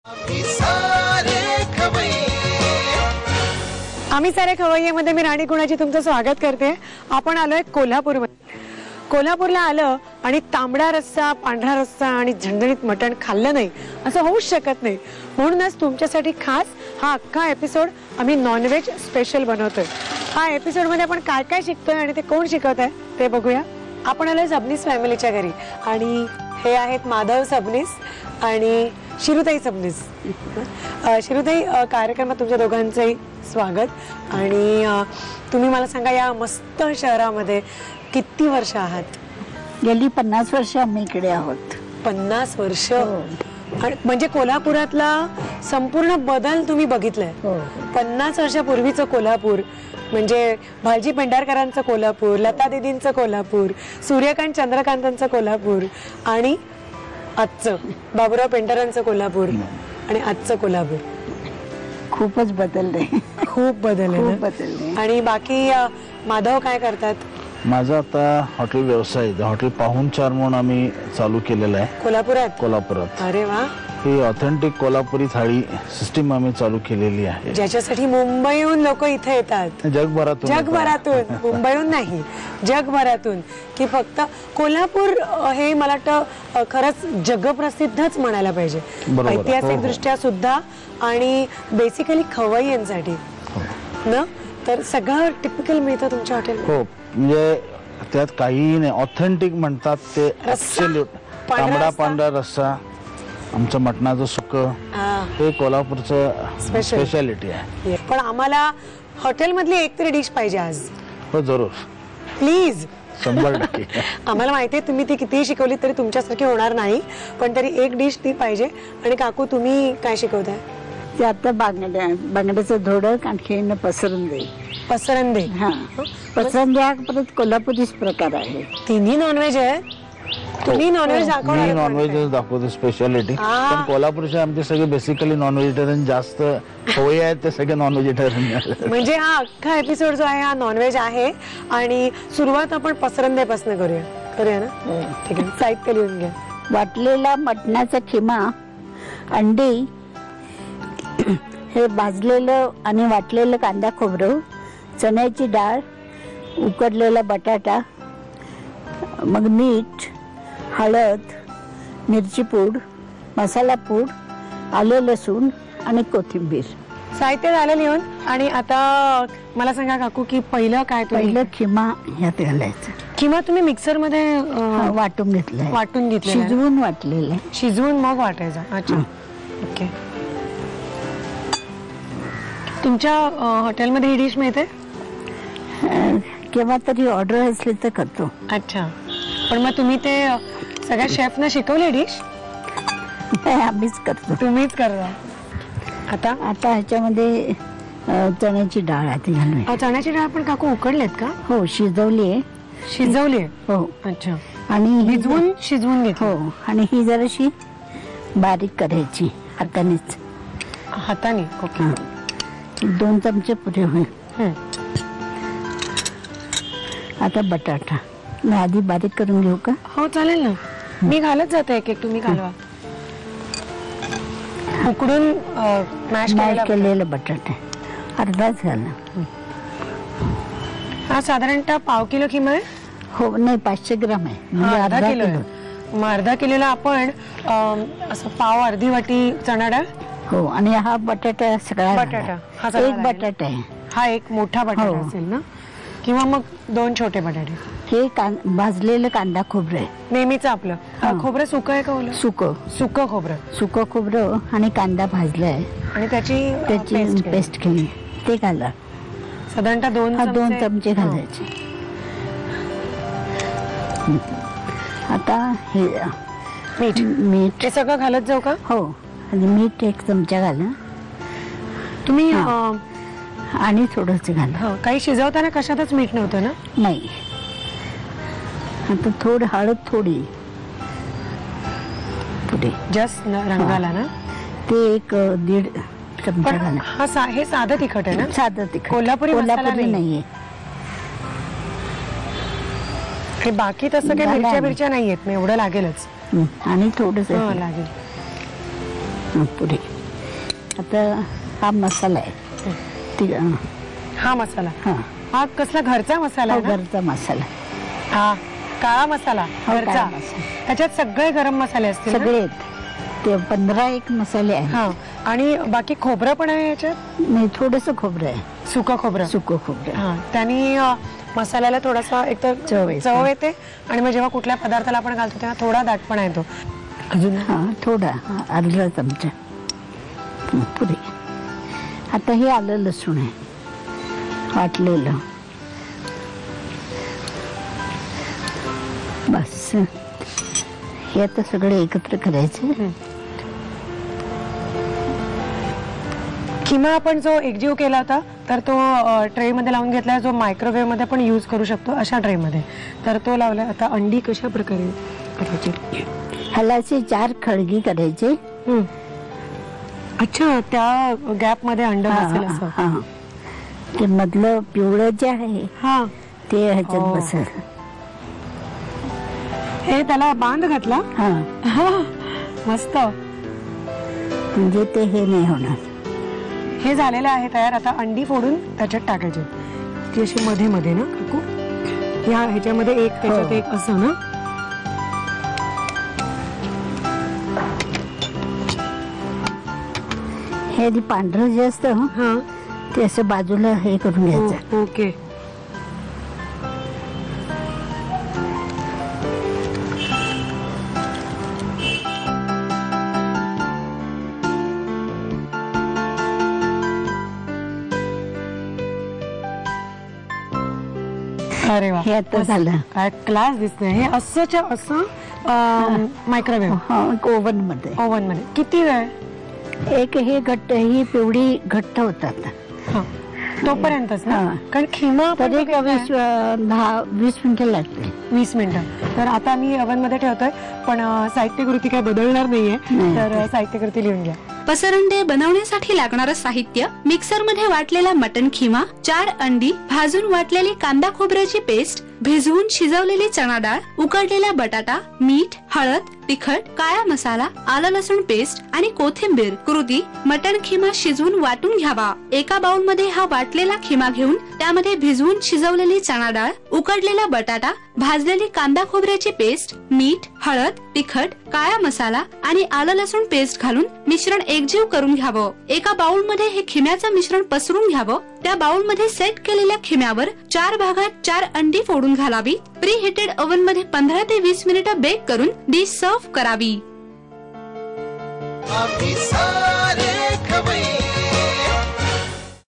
आम्ही सारे खवय्येमध्ये मी राणी कुणाची तुमचं स्वागत करते. आपण आलोय कोल्हापूरमध्ये. कोल्हापूरला आलं आणि तांबडा रस्सा, पांढरा रस्सा आणि झणझणीत मटण खाल्लं नाही असं होऊच शकत नाही. म्हणूनच तुमच्यासाठी खास हा अख्खा एपिसोड आम्ही नॉनव्हेज स्पेशल बनवतोय. हा एपिसोड मध्ये आपण काय काय शिकतोय आणि ते कोण शिकवत आहे ते बघूया. आपण आलोय सबनीस फॅमिलीच्या घरी आणि हे आहेत माधव सबनीस आणि शिरुताई सबनीस. शिरुताई, कार्यक्रमात तुमच्या दोघांचंही स्वागत. आणि तुम्ही मला सांगा, या मस्त शहरामध्ये किती वर्ष आहात? गेली 50 वर्ष आम्ही इकडे आहोत. 50 वर्ष? म्हणजे कोल्हापुरातला संपूर्ण बदल तुम्ही बघितलाय. 50 वर्षापूर्वीचं कोल्हापूर म्हणजे भालजी पेंढारकरांचं कोल्हापूर, लता दीदींचं कोल्हापूर, सूर्यकांत चंद्रकांतांचं कोल्हापूर आणि आजचं बाबूराव पेंढारांचं कोल्हापूर आणि आजचं कोल्हापूर खूपच बदलले. खूप बदलले. आणि बाकी माधव काय करतात? माझा आता हॉटेल व्यवसाय आहे. हॉटेल पाहुणचार म्हणून आम्ही चालू केलेलं आहे कोल्हापुरात. अरे वा. ही ऑथेंटिक कोल्हापुरी थाळी सिस्टीम आम्ही चालू केलेली आहे, ज्याच्यासाठी मुंबईहून लोक इथे येतात. जगभरातून मुंबईहून नाही, जगभरातून. की फक्त कोल्हापूर हे मला वाटतं खरंच जगप्रसिद्धच म्हणायला पाहिजे, ऐतिहासिक दृष्ट्या सुद्धा आणि बेसिकली खवय्यांसाठी ना. तर सगळं टिपिकल मिळतं तुमच्या हॉटेल? हो, म्हणजे त्यात काहीही नाही. ऑथेंटिक म्हणतात ते ऍब्सोल्यूट. तांबडा पांढरा रस्सा, आमचं मटणाचं सुकं, हे कोल्हापूरचं स्पेशालिटी आहे. पण आम्हाला हॉटेलमधली एक तरी डिश पाहिजे आज. हो, जरूर, प्लीज. 100%. आम्हाला माहिती आहे तुम्ही ती कितीही शिकवली तरी तुमच्यासारखी होणार नाही, पण तरी एक डिश ती पाहिजे. आणि काकू, तुम्ही काय शिकवताय? ते आता बांगड्याचं धोडक, आणखीन पसरंदे. हा, पसरंदे हा परत कोल्हापुरीच प्रकार आहे. तिन्ही नॉनव्हेज आहे. तुम्ही नॉनव्हेज दाखवणार? मी नॉनव्हेज दाखवतो स्पेशालिटी. पण कोल्हापूरचे आमचे सगळे बेसिकली नॉन व्हेजिटेरियन जास्त होय आहेत, ते सगळे नॉन व्हेजिटेरियन. म्हणजे हा अख्खा एपिसोड जो आहे हा नॉनव्हेज आहे. आणि सुरुवात आपण पसरंदेपासून करूया ना? ठीक आहे, साहित्य लिहून घ्या. वाटलेला मटणाचा खिमा, अंडी, हे भाजलेलं आणि वाटलेलं कांदा खोबरं, चण्याची डाळ, उकडलेला बटाटा, मग मीठ, हळद, मिरची पूड, मसाला पूड, आलं लसूण आणि कोथिंबीर. साहित्य झालं लिहून. आणि आता मला सांगा काकू की पहिलं काय? पहिलं खिमा ह्यात घालायचं. खिमा तुम्ही मिक्सर मध्ये वाटून घेतलंय? वाटून घेतलं, शिजवून वाटलेलं. शिजवून मग वाटायचा. अच्छा, ओके. तुमच्या हॉटेलमध्ये ही डिश मिळते? केव्हा तरी ऑर्डर असली तर करतो. अच्छा, पण मग तुम्ही ते सगळ्या शेफना शिकवले डिश? आम्हीच करतो. तुम्हीच करता? आता ह्याच्यामध्ये चण्याची डाळ आधी घालूया. चण्याची डाळ पण काकू उकडलेत का? हो, शिजवली आहे. हो. अच्छा. आणि शिजवून घेतली. हो. आणि ही जराशी बारीक करायची हातानेच. हाताने? ओके. 2 चमचे पुरे होईल. आता बटाटा मी आधी बारीक करून घेऊ का? हो, चालेल ना. मी घालत जाते एक एक, तुम्ही घालवा. उकडून मॅश केलेला बटाटा अर्धाच घाला. हा साधारणतः पाव किलो किंवा? हो, नाही, 500 ग्राम आहे. म्हणजे अर्धा किलो. मग अर्धा किलोला आपण असं पाव, अर्धी वाटी चणा डाळ. हो. आणि हा बटाटा सगळा. बटाटा हा एक बटाटा आहे. हा एक मोठा बटाटा असेल ना, किंवा मग 2 छोटे बटाटे. हे भाजलेलं कांदा खोबरं आहे नेहमीच आपलं. खोबरं सुकं आहे का ओलं? सुकं खोबरं. सुकं खोबरं आणि कांदा भाजलाय आणि त्याची पेस्ट केली, ते घाला. साधारणतः 2 चमचे घालायचे. आता हे मीठ हे सगळं घालत जाऊ का? हो. आणि मीठ 1 चमचा घाला तुम्ही. आणि थोडंच घाला. काही शिजवताना कशातच मीठ नव्हतं ना? नाही. आता थोडी हळद, थोडी जस्ट रंगाला ना. ते 1-1.5 चमचा घाला. हे साधं तिखट आहे ना? साधं तिखट. कोल्हापुरी नाहीये. आणि बाकी तसं काही मिरच्या नाहीयेत. एवढं लागेलच. आणि थोडंसं लागेल. पुरी. आता हा मसाला आहे हा मसाला, हा हा कसला घरचा मसाला आहे ना? घरचा मसाला. हा काळा मसाला घरचा. काळा मसाला. त्याच्यात सगळे गरम मसाले असतील ना? सगळे आहेत. ते 15 मसाले आहेत. हा आणि बाकी खोबरं पण आहे याच्यात? नाही, थोडस खोबरं आहे, सुकं खोबरं. सुकं खोबरं. हा त्यानी मसाल्याला थोडासा एक तर चव येते आणि मग जेव्हा कुठल्या पदार्थाला आपण घालतो तेव्हा थोडा दाटपणा येतो. अजून हा थोडा अर्धा चमचा पुरी. आता हे आलं लसूण आहे वाटलेलं. बस हे आता सगळे एकत्र करायचे. किमा आपण जो एकजीव केला होता तर तो ट्रे मध्ये लावून घेतला, जो मायक्रोवेव्ह मध्ये पण यूज करू शकतो अशा ट्रे मध्ये, तर तो लावला. आता अंडी कशा प्रकारे करायची? ह्याला असे 4 खळगी करायचे. अच्छा, त्या गॅप मध्ये अंड बसेल असं. हा ते मधलं पिवळं जे आहे हा ते ह्याच्यात बसेल. हे त्याला बांध घातला. हा मस्त. म्हणजे ते हे नाही होणार. हे झालेलं आहे तयार. आता अंडी फोडून त्याच्यात टाकायचे, ती अशी मध्ये मध्ये ना काकू, ह्याच्यामध्ये एक त्याच्यात एक असं ना. हे जे पांढरं जे असतं हा ते असं बाजूला हे करून घ्यायचं. ओके. अरे वा, हे आता झालं. काय क्लास दिसतंय. हे असंच्या असं मायक्रोवेव्ह ओव्हन मध्ये. ओव्हन मध्ये किती वेळ? एक हे घट्ट, ही पिवळी घट्ट होतात तोपर्यंतच ना? हा. कारण खिमा तरी 20 मिनिटं लागते. 20 मिनिटं. तर आता मी ओव्हन मध्ये ठेवतोय, पण साहित्यकृती काय बदलणार नाहीये. तर साहित्यकृती लिहून घ्या. पसरंडे बनवण्यासाठी लागणारं साहित्य: मिक्सर मध्ये वाटलेला मटन खिमा, 4 अंडी, भाजून वाटलेली कांदा खोबऱ्याची पेस्ट, भिजवून शिजवलेली चणा डाळ, उकडलेला बटाटा, मीठ, हळद, तिखट, काळा मसाला, आलं लसूण पेस्ट आणि कोथिंबीर. कृती: मटन खिमा शिजवून वाटून घ्यावा. एका बाउल मध्ये हा वाटलेला खिमा घेऊन त्यामध्ये भिजवून शिजवलेली चणा डाळ, उकडलेला बटाटा, भाजलेली कांदा खोबऱ्याची पेस्ट, मीठ, हळद, तिखट, काळा मसाला आणि आलं लसूण पेस्ट घालून मिश्रण एकजीव करून घ्यावं. एका बाउल मध्ये हे खिम्याचं मिश्रण पसरून घ्यावं. त्या बाउल मध्ये सेट केलेल्या खिम्यावर 4 भागात 4 अंडी फोडून घालावी. प्री हिटेड ओव्हन मध्ये 15 ते 20 मिनिटं बेक करून डिश सर्व्ह करावी.